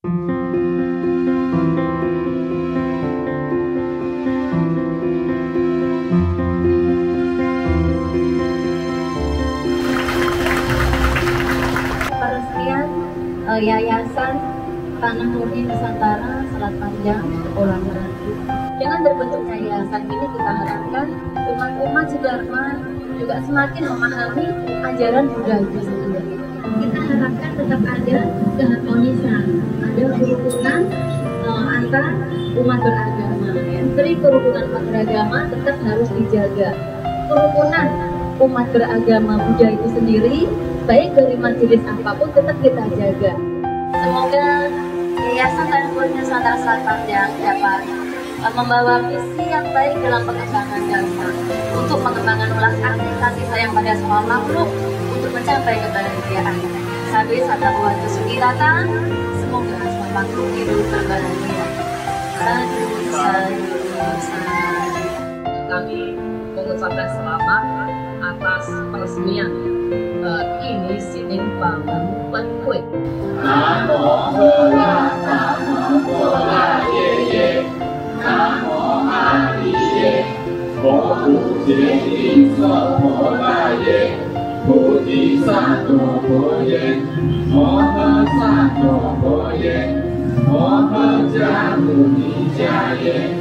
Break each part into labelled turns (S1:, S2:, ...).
S1: Peresmian Yayasan Tanah Murni Nusantara Selat Panjang Sekolah Meranti. Dengan terbentuknya yayasan ini kita harapkan umat-umat Sudarman juga semakin memahami ajaran Buddha itu sendiri. Kita harapkan tetap ada keharmonisan, ada kerukunan antar umat beragama. Jadi kerukunan umat beragama tetap harus dijaga. Kerukunan umat beragama Buddha itu sendiri, baik dari majelis apapun tetap kita jaga. Semoga Yayasan Tanah Murni Nusantara Selat Panjang dapat membawa visi yang baik dalam pengembangan dharma untuk pengembangan ulas arti kasih sayang pada semua makhluk untuk mencapai kebahagiaan. Sabi sata buat kesukirata, semoga semua makhluk hidup berbahagia. Sadu, sadu, sadu.
S2: Kami mengucapkan selamat atas peresmian ini Sining Bangun Penhui.
S3: Namo Buddha, Namo Buddha, Ye Ye. Namo Ariye, Bohu Jedi Sohola Ye, Budi Sato Boye, Moha Sato Boye, Moha Jamuni Jaye,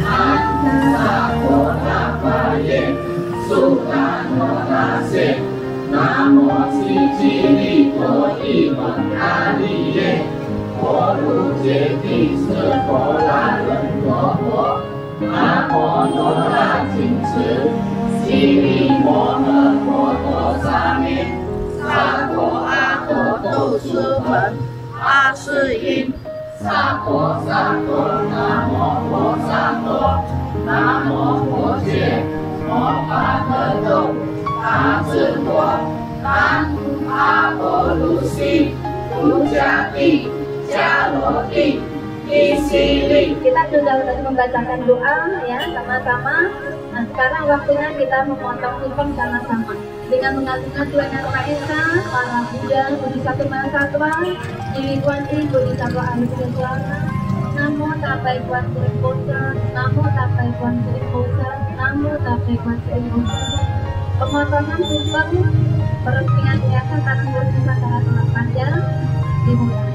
S3: Anta Kota Ye, Sukano Nase, Namo Sijili Kodi Bangkaliye, Bohu Jedi Sekolah Lenggoko, Namo Nora Jingzi, Siri Moha Moto Sami, Sako Ako Tosu Ben, Asiyin, Sako Sako Namo Ho Sako, Namo Ho Je, Moha Gedung, Taziduo, Tan Evolusi, Ujati, Jaloti, Isili.
S1: Kita sudah membacakan doa ya sama-sama. Nah sekarang waktunya kita memotong tumpeng sama-sama dengan mengagungkan Tuhan Yang Maha Esa, para Buddha, Bodhisattva Mahasatwa, Dewi Kuan Yin, Bodhisattva Ahli Sejana. Namo Tapai Kuan Sering Bosa, Namo Tapai Kuan Sering Bosa, Namo Tapai Kuan Sering Bosa. Pemotongan tumpeng peresmian Yayasan Tanah Murni Nusantara Selat Panjang dimulai.